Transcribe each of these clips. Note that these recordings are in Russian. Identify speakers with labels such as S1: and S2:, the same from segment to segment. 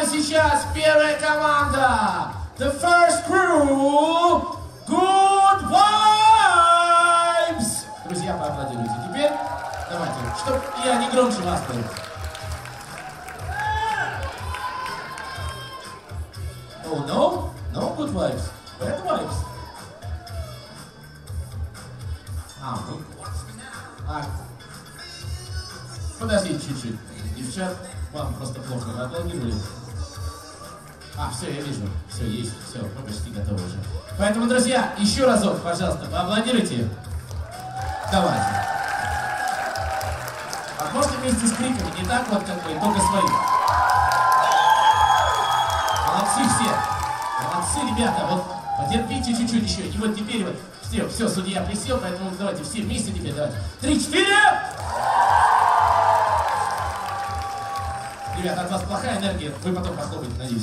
S1: сейчас первая команда. The first crew. Good vibes. Друзья, поаплодируйте. Теперь давайте, чтобы я не громче вас был. Oh no, no good vibes. Bad vibes. Подождите чуть-чуть. Девчат, вам просто плохо. Вы аплодировали? Все, я вижу. Все, есть. Все, мы почти готовы уже. Поэтому, друзья, еще разок, пожалуйста, поаплодируйте. Давайте. Можно вместе с криками, не так вот, как бы, только свои. Молодцы все. Молодцы, ребята. Вот потерпите чуть-чуть еще. И вот теперь вот все, судья присел, поэтому давайте все вместе теперь, давайте. 3-4! Ребята, от вас плохая энергия, вы потом похлопаете, надеюсь.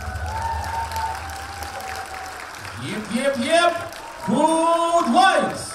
S1: Yep. Good vibes.